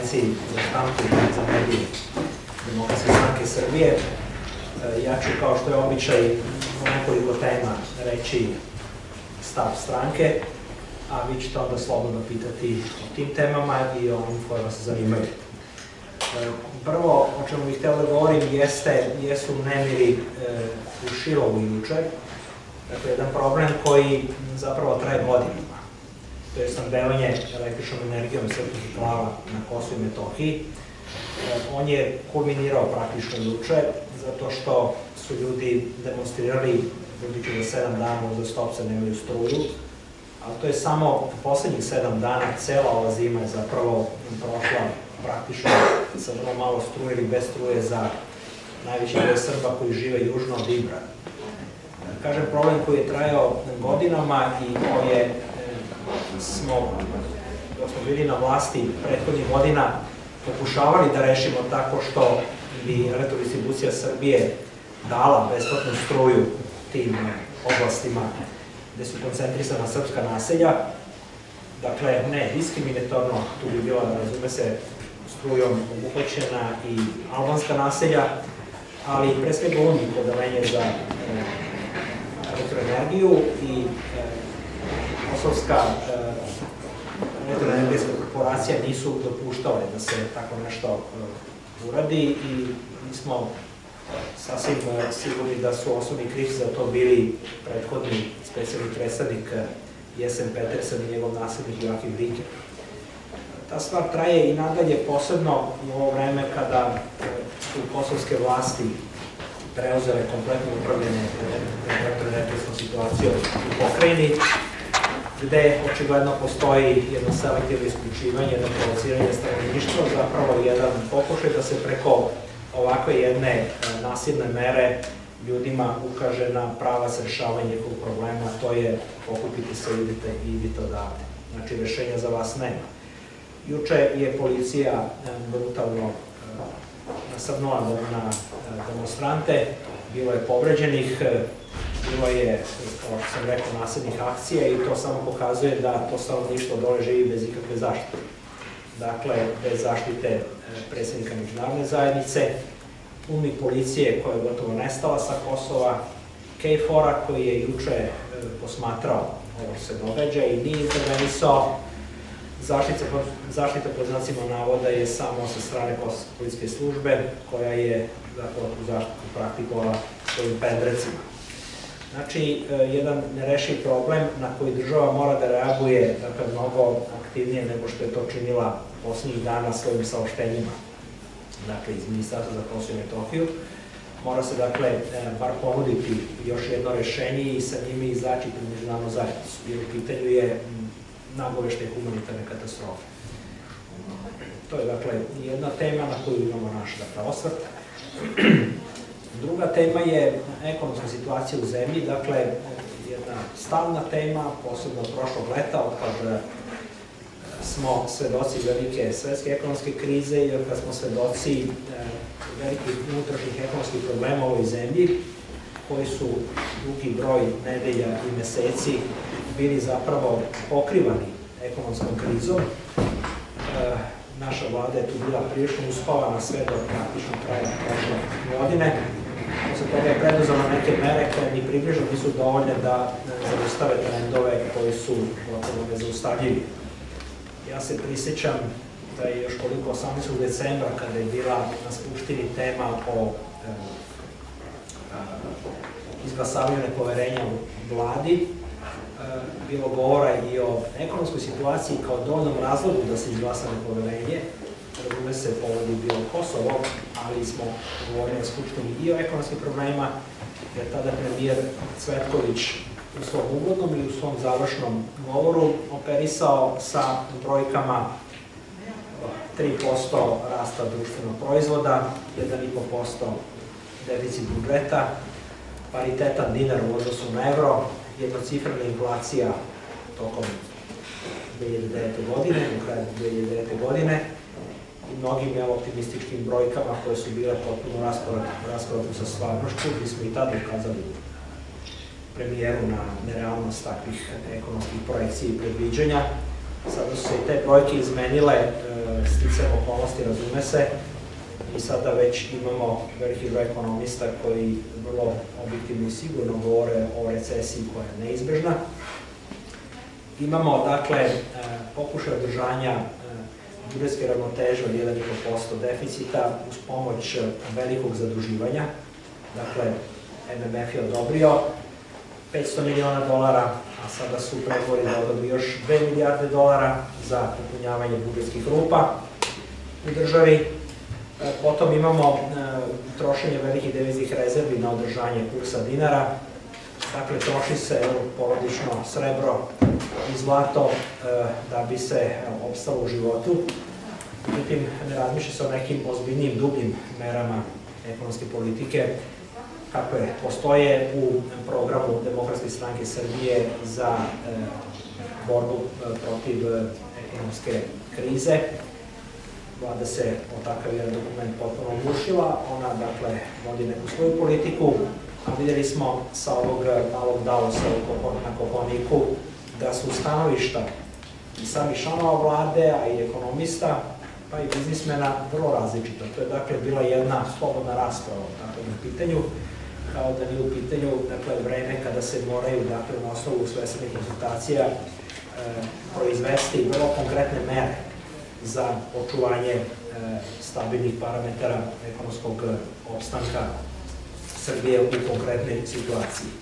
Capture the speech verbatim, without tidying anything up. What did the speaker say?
konferenciji za štampu i za medije Demokratske stranke Srbije. Ja ću, kao što je običaj, u nekoliko tema reći stav stranke, a vi ćete onda slobodno pitati o tim temama i o onim koje vas zanimaju. Prvo, o čemu bih hteo da govorim, jesu nemiri u Šilovu juče. Dakle, jedan problem koji zapravo traje godinama. To je snabdevanje električnom energijom srpskih glava na Kosovu i Metohiji. On je kulminirao praktično juče, zato što su ljudi demonstrirali, budući da sedam dana uzastopce nemaju struju, ali to je samo poslednjih sedam dana, cela ova zima je zapravo prošla praktično sa vrlo malo struje ili bez struje za najveći broj Srba koji žive južno od Ibra. Kažem, problem koji je trajao godinama i koje smo, dok smo bili na vlasti prethodnih godina, pokušavali da rešimo tako što bi Elektrodistribucija Srbije dala besplatnu struju tim oblastima gde su koncentrisana srpska naselja. Dakle, ne diskriminatorno, tu bi bila, razume se, strujom obuhvaćena i albanska naselja, ali pre svega UNDIK odeljenje za elektroenergiju i Kosovska elektroenergetska korporacija nisu dopuštale da se tako nešto uradi i mi smo sasvim sigurni da su osnovni krivci za to bili prethodni specijalni predstavnik Jesen Petersen i njegov naslednik Joakim Riker. Ta stvar traje i nadalje, posebno u ovo vreme kada su kosovske vlasti preuzele kompletno upravljanje elektroenergetskom situacijom u pokrajini, gde očigledno postoji jedno selektivno isključivanje, jedno provociranje stanovništva, zapravo jedan pokušaj da se preko ovakve jedne nasilne mere ljudima ukaže na pravac rešavanja njihovog problema, to je pokupite se, idite i idite odavde. Znači, rešenja za vas nema. Juče je policija brutalno nasrnula na demonstrante, bilo je povređenih, bilo je, kao što sam rekao, nasilnih akcija i to samo pokazuje da to stanovništvo dole živi bez ikakve zaštite. Dakle, bez zaštite predsednika međunarodne zajednice, UNMIK policije koja je gotovo nestala sa Kosova, KFOR-a koji je juče posmatrao ovo se događa i nije intervenisao. Zaštita pod znacima navoda je samo sa strane Kosovske policijske službe koja je zapravo tu zaštitu praktikovala svojim pendrecima. Znači, jedan nerešiv problem na koji država mora da reaguje mnogo aktivnije nego što je to činila poslednjih dana svojim saopštenjima, dakle, iz Ministarstva za Kosovo i Metohiju. Mora se, dakle, bar ponuditi još jedno rešenje i sa njime izaći pred međunarodnu zajednicu, jer u pitanju je nagoveštaj humanitarne katastrofe. To je, dakle, jedna tema na koju imamo naš, dakle, osvrt. Druga tema je ekonomska situacija u zemlji, dakle, jedna stalna tema, posebno od prošlog leta, od kad smo svedoci velike svetske ekonomske krize i od kad smo svedoci velikih unutrašnjih ekonomskih problema u ovoj zemlji, koji su dugi broj nedelja i meseci bili zapravo pokrivani ekonomskom krizom. Naša vlada je tu bila prilično uspavana sve do praktično kraja prošle godine. Posle toga je preduzela neke mere koje ni približno nisu dovoljne da zaustave trendove koji su gotovo nezaustavljivi. Ja se prisjećam da je još koliko osamnaestog decembra, kada je bila na Skupštini tema o izglasavanju nepoverenja u vladi, bilo govora i o ekonomskoj situaciji kao dovoljnom razlogu da se izglasa nepoverenje. Razume se, povod je bilo Kosovo, ali smo govorili na Skupštini i o ekonomskim problemima, jer tada premijer Cvetković u svom uvodnom ili u svom završnom govoru operisao sa brojkama tri posto rasta društvenog proizvoda, jedan i po posto deficit budžeta, paritetan dinar u odnosu na evro, jednocifrena inflacija tokom dve hiljade devete godine, u kraju dve hiljade devete godine, i mnogim optimističkim brojkama koje su bile potpuno raskoratu sa stvarnošću, gde smo i tada ukazali premijeru na nerealnost takvih ekonomskih projekcija i predviđanja. Sada su se i te brojke izmenile sticajem okolnosti, razume se, i sada već imamo veliki broj ekonomista koji vrlo objektivno i sigurno govore o recesiji koja je neizbežna. Imamo, dakle, pokušaj održanja budžetske ravnoteže od jedan i po posto deficita uz pomoć velikog zaduživanja. Dakle, M M F je odobrio petsto miliona dolara, a sada su pregovori da odobri još dve milijarde dolara za popunjavanje budžetskih rupa u državi. Potom imamo trošenje velikih deviznih rezervi na održanje kursa dinara. Dakle, troši se porodično srebro i zlato da bi se opstalo u životu. Međutim, ne razmišlja se o nekim ozbiljnim, dubljim merama ekonomske politike kakve postoje u programu Demokratske stranke Srbije za borbu protiv ekonomske krize. Vlada se o takav jedan dokument potpuno oglušila, ona, dakle, vodi neku svoju politiku, a vidjeli smo sa ovog malog Davosa na Kopaoniku da su stanovišta i sami članova vlade, a i ekonomista, pa i biznismena vrlo različita. To je, dakle, bila jedna slobodna rasprava o takvom pitanju, kao da nije u pitanju, dakle, vreme kada se moraju, dakle, na osnovu svesrednih konsultacija proizvesti vrlo konkretne mere za očuvanje stabilnih parametara ekonomskog opstanka Srbije u konkretnoj situaciji.